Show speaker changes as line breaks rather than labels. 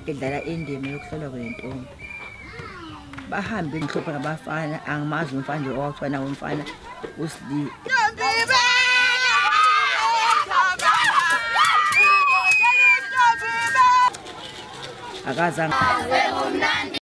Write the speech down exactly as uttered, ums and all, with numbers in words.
edlala indima yokuhlolwa kwentombi. Bahambe ngihlupha ngabafana, angimazi umfana nje owafana umfana uSidi. Akazange